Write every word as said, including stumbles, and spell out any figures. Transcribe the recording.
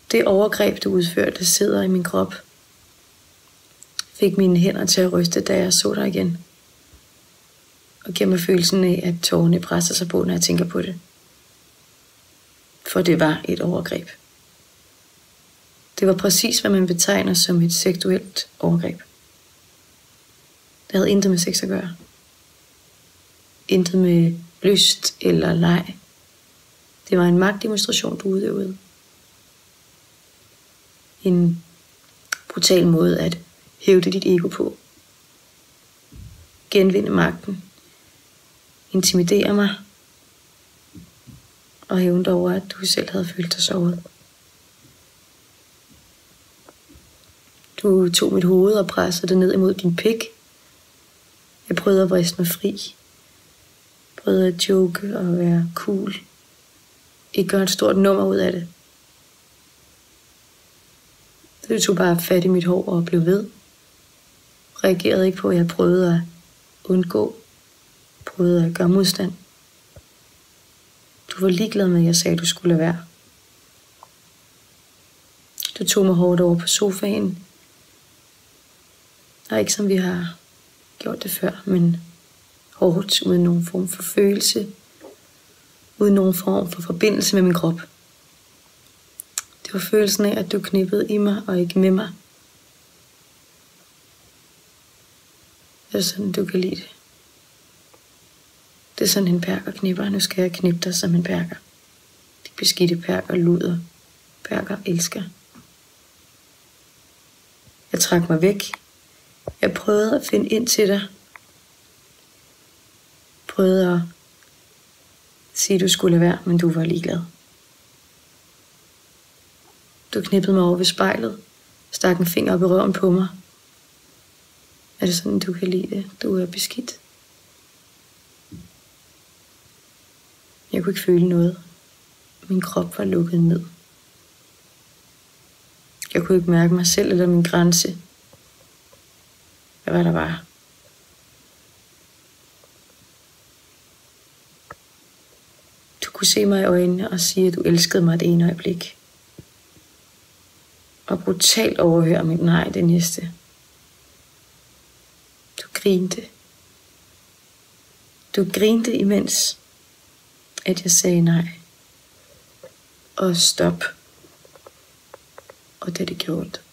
Det overgreb, du udførte, sidder i min krop. Fik mine hænder til at ryste, da jeg så dig igen. Og giver mig følelsen af, at tårerne presser sig på, når jeg tænker på det. For det var et overgreb. Det var præcis, hvad man betegner som et seksuelt overgreb. Det havde intet med sex at gøre. Intet med lyst eller leg. Det var en magtdemonstration, du udøvede. En brutal måde at hævde dit ego på. Genvinde magten. Intimidere mig. Og hævne over, at du selv havde følt dig såret. Du tog mit hoved og pressede det ned imod din pik. Jeg prøvede at vriste mig fri. Jeg prøvede at joke og være cool. Ikke gøre et stort nummer ud af det. Du tog bare fat i mit hår og blev ved. Reagerede ikke på, at jeg prøvede at undgå. Prøvede at gøre modstand. Du var ligeglad med, at jeg sagde, at du skulle lade være. Du tog mig hårdt over på sofaen. Og ikke som vi har gjort det før, men hårdt, uden nogen form for følelse. Uden nogen form for forbindelse med min krop. Det var følelsen af, at du knippede i mig og ikke med mig. Det er sådan, du kan lide det. Det er sådan, en perker knipper. Nu skal jeg knippe dig som en perker. De beskidte perker luder. Perker elsker. Jeg trak mig væk. Jeg prøvede at finde ind til dig. Prøvede at sige, at du skulle lade være, men du var ligeglad. Du knippede mig over ved spejlet. Stak en finger op i røven på mig. Er det sådan, du kan lide det? Du er beskidt. Jeg kunne ikke føle noget. Min krop var lukket ned. Jeg kunne ikke mærke mig selv eller min grænse. Hvad var der var? Du kunne se mig i øjnene og sige, at du elskede mig det ene øjeblik. Og brutalt overhøre mit nej det næste. Du grinte. Du grinte imens, at jeg sagde nej. Og stop. Og det det gjorde ondt.